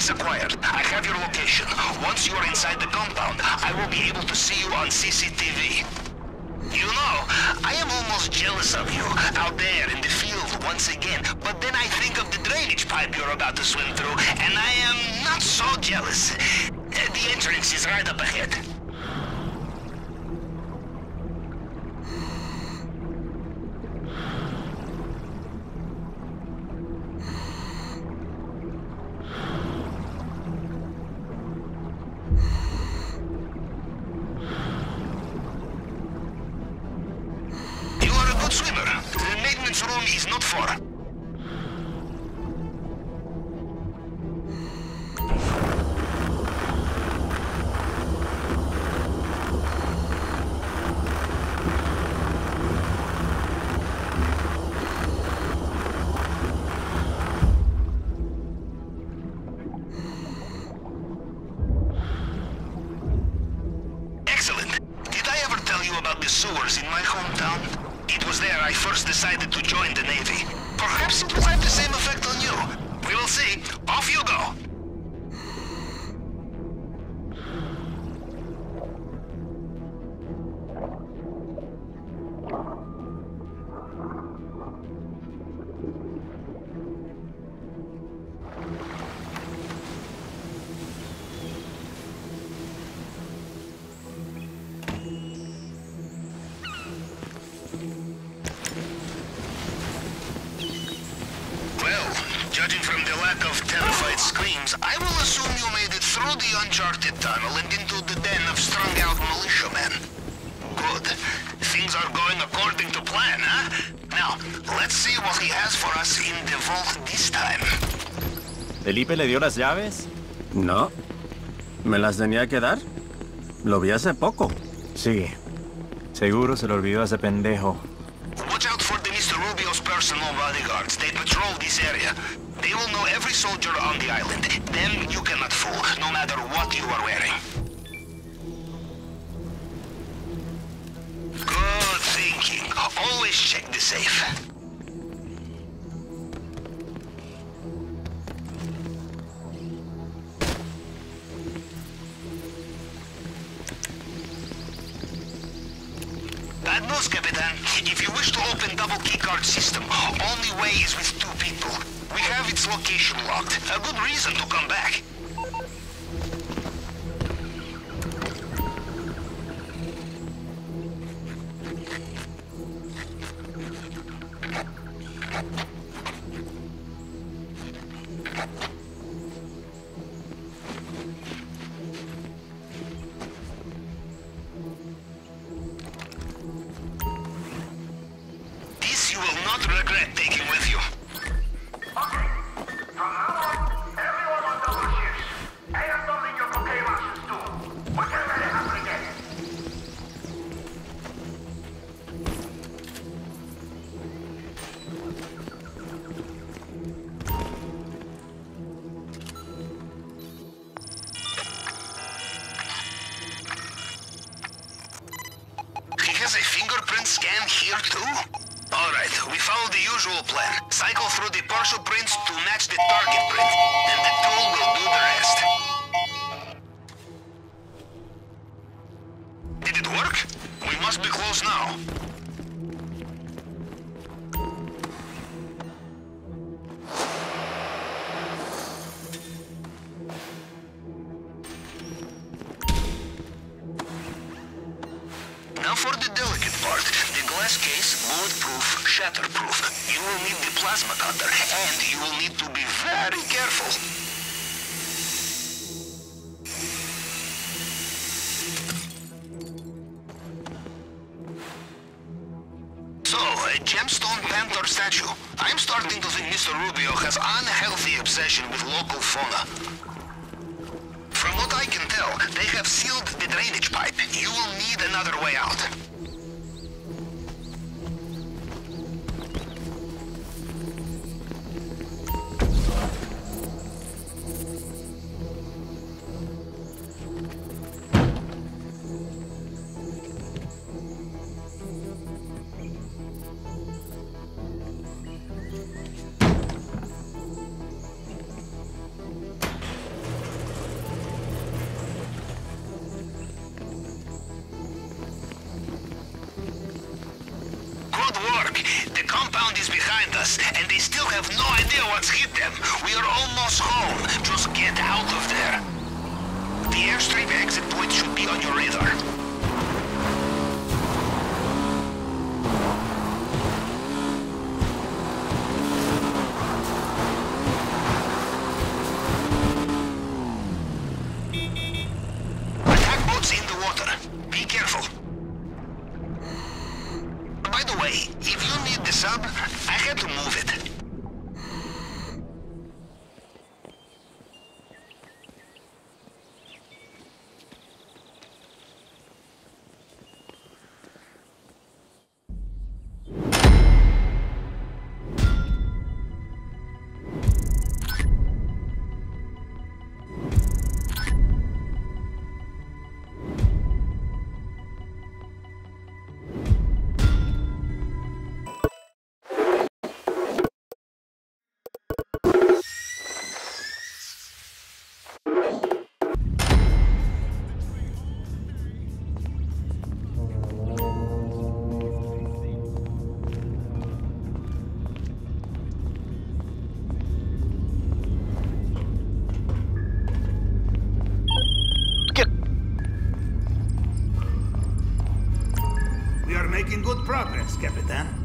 Access acquired. I have your location. Once you are inside the compound, I will be able to see you on CCTV. You know, I am almost jealous of you, out there in the field once again, but then I think of the drainage pipe you're about to swim through, and I am not so jealous. The entrance is right up ahead. Swimmer, the maintenance room is not far. Excellent. Did I ever tell you about the sewers in my hometown? It was there I first decided to join the Navy. Perhaps it will have the same effect on you. We will see. Off you go. Judging from the lack of terrified screams, I will assume you made it through the uncharted tunnel and into the den of strung-out militiamen. Good. Things are going according to plan, huh? Now, let's see what he has for us in the vault this time. ¿Felipe le dio las llaves? No. ¿Me las tenía que dar? Lo vi hace poco. Sí. Seguro se lo olvidó a ese pendejo. Watch out for the Mr. Rubio's personal bodyguards. They patrol this area. They will know every soldier on the island. Them you cannot fool, no matter what you are wearing. Good thinking. Always check the safe. Bad news, Capitan. If you wish to open double keycard system, only way is with 2 people. We have its location locked. A good reason to come back. This you will not regret taking with you. Scan here too? Alright, we follow the usual plan. Cycle through the partial prints to match the target print, and the tool will do the rest. Did it work? We must be close now. Now for the delicate part. The glass case, bulletproof, shatterproof. You will need the plasma cutter, and you will need to be very careful. So, a gemstone panther statue. I'm starting to think Mr. Rubio has unhealthy obsession with local fauna. From what I can tell, they have sealed the drainage pipe. You will need another way out. and they still have no idea what's hit them. We are almost home. Just get out of there. The airstrip exit point should be on your radar. Attack boats in the water. Be careful. By the way, if you need the sub, I had to move it. We are making good progress, Capitan.